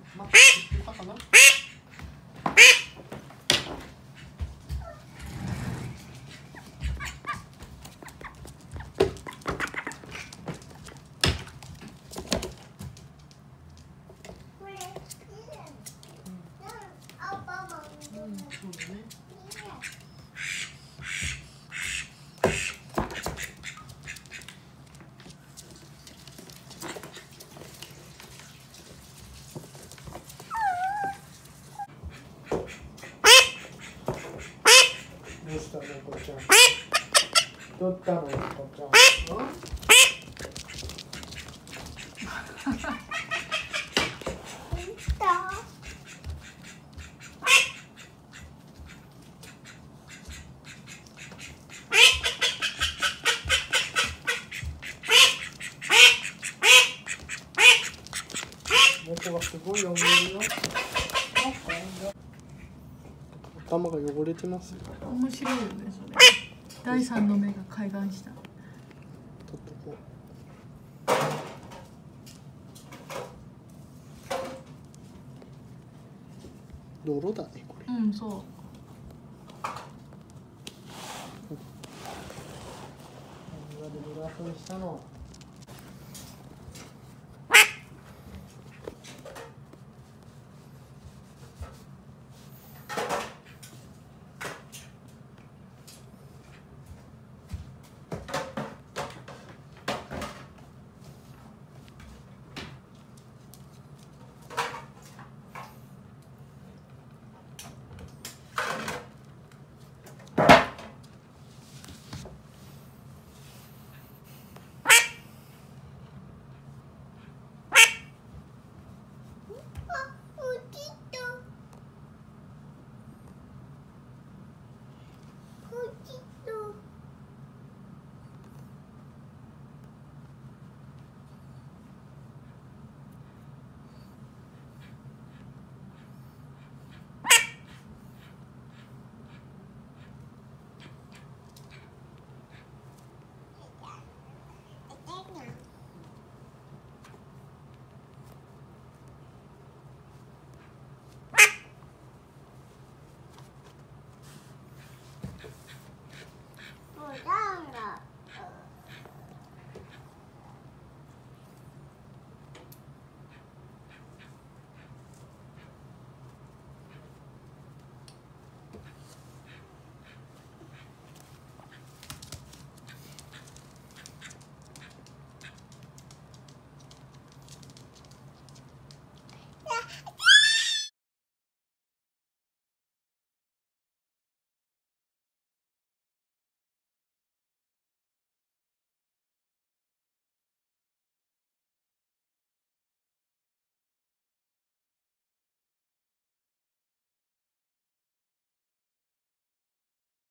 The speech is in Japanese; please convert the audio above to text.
まあ、知ってたかな。そうだね。どうしたのこちゃん。どったのこちゃん。猫がすごい汚れるよ。頭が汚れてますよ。 面白いよねそれ。第三の目が開眼した。 とっとこう。泥だねこれ。 うん、そう。 庭で泥遊びしたの。